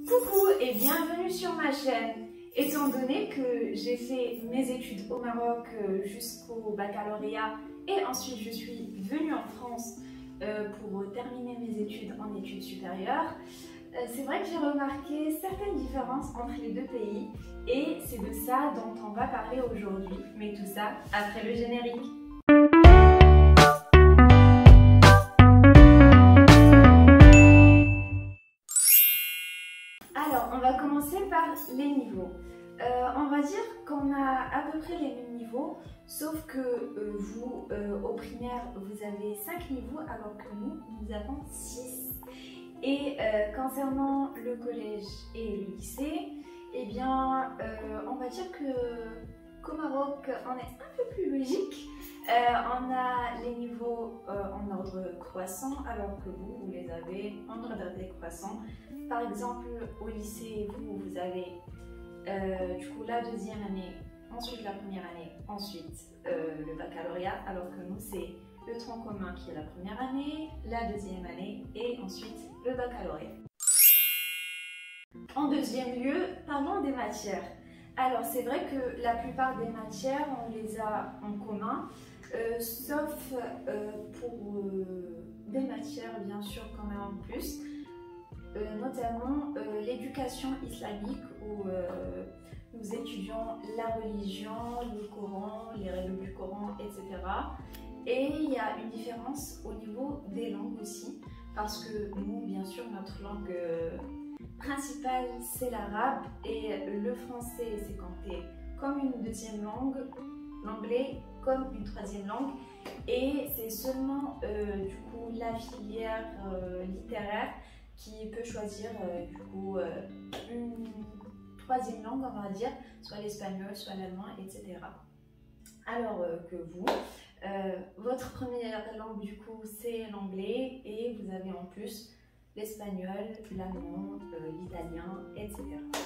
Coucou et bienvenue sur ma chaîne. Étant donné que j'ai fait mes études au Maroc jusqu'au baccalauréat et ensuite je suis venue en France pour terminer mes études en études supérieures, c'est vrai que j'ai remarqué certaines différences entre les deux pays et c'est de ça dont on va parler aujourd'hui, mais tout ça après le générique. Alors, on va commencer par les niveaux. On va dire qu'on a à peu près les mêmes niveaux, sauf que vous, au primaire, vous avez 5 niveaux, alors que nous avons 6. Et concernant le collège et le lycée, eh bien, on va dire qu'au Maroc, on est un peu plus logique. On a les niveaux en ordre croissant, alors que vous les avez en ordre décroissant. Par exemple, au lycée, vous avez du coup la deuxième année, ensuite la première année, ensuite le baccalauréat, alors que nous c'est le tronc commun qui est la première année, la deuxième année et ensuite le baccalauréat. En deuxième lieu, parlons des matières. Alors c'est vrai que la plupart des matières, on les a en commun, sauf pour des matières bien sûr qu'on a en plus. Notamment l'éducation islamique où nous étudions la religion, le Coran, les règles du Coran, etc. Et il y a une différence au niveau des langues aussi, parce que nous, bien sûr, notre langue principale, c'est l'arabe, et le français, c'est compté comme une deuxième langue, l'anglais comme une troisième langue, et c'est seulement du coup la filière littéraire qui peut choisir du coup une troisième langue, on va dire, soit l'espagnol, soit l'allemand, etc. Alors que vous, votre première langue du coup c'est l'anglais et vous avez en plus l'espagnol, l'allemand, l'italien, etc.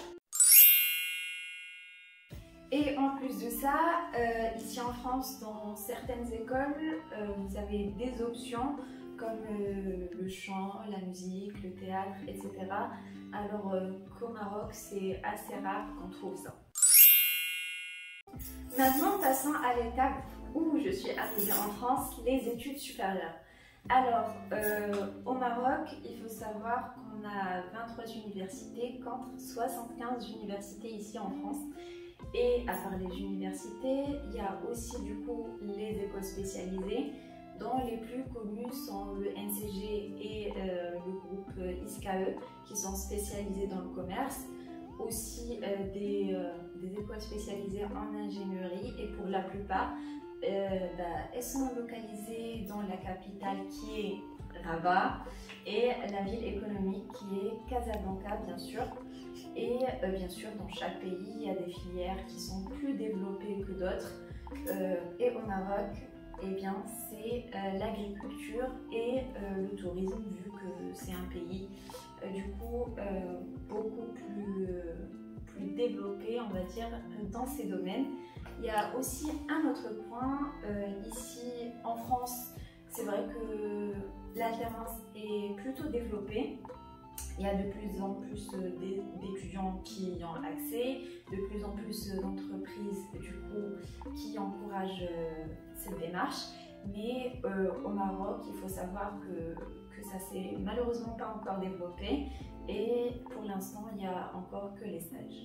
Et en plus de ça, ici en France, dans certaines écoles, vous avez des options comme le chant, la musique, le théâtre, etc. Alors qu'au Maroc, c'est assez rare qu'on trouve ça. Maintenant, passons à l'étape où je suis arrivée en France, les études supérieures. Alors, au Maroc, il faut savoir qu'on a 23 universités contre 75 universités ici en France. Et à part les universités, il y a aussi du coup les écoles spécialisées, dont les plus connues sont le NCG et le groupe ISCAE qui sont spécialisés dans le commerce, aussi des écoles spécialisées en ingénierie et pour la plupart elles sont localisées dans la capitale qui est Rabat et la ville économique qui est Casablanca bien sûr. Et bien sûr dans chaque pays il y a des filières qui sont plus développées que d'autres et au Maroc eh bien c'est l'agriculture et le tourisme vu que c'est un pays du coup beaucoup plus développé on va dire dans ces domaines. Il y a aussi un autre point ici en France, c'est vrai que l'alternance est plutôt développée. Il y a de plus en plus d'étudiants qui y ont accès, de plus en plus d'entreprises du coup qui encouragent cette démarche. Mais au Maroc, il faut savoir que ça s'est malheureusement pas encore développé et pour l'instant, il n'y a encore que les stages.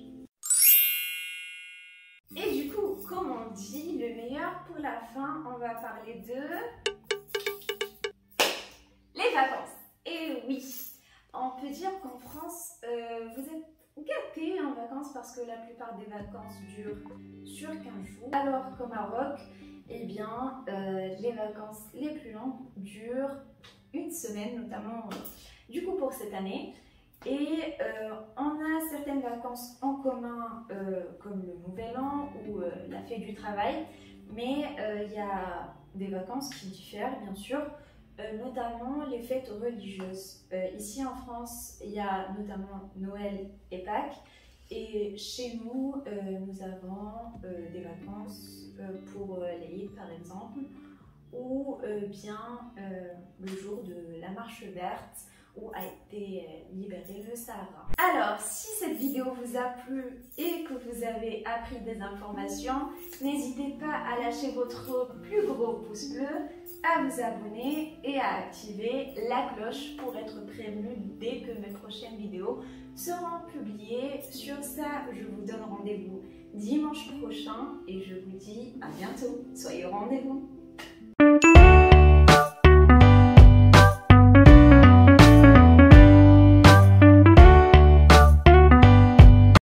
Et du coup, comme on dit, le meilleur pour la fin, on va parler de les vacances. Et oui, on peut dire qu'en France, vous êtes gâtés en vacances parce que la plupart des vacances durent sur 15 jours. Alors qu'au Maroc, eh bien, les vacances les plus longues durent une semaine, notamment du coup pour cette année. Et on a certaines vacances en commun comme le Nouvel An ou la fête du travail, mais il y a des vacances qui diffèrent bien sûr. Notamment les fêtes religieuses. Ici en France, il y a notamment Noël et Pâques. Et chez nous, nous avons des vacances pour l'Aïd par exemple, ou bien le jour de la marche verte, où a été libéré le Sahara. Alors, si cette vidéo vous a plu et que vous avez appris des informations, n'hésitez pas à lâcher votre plus gros pouce bleu, à vous abonner et à activer la cloche pour être prévenu dès que mes prochaines vidéos seront publiées. Sur ça, je vous donne rendez-vous dimanche prochain et je vous dis à bientôt. Soyez au rendez-vous.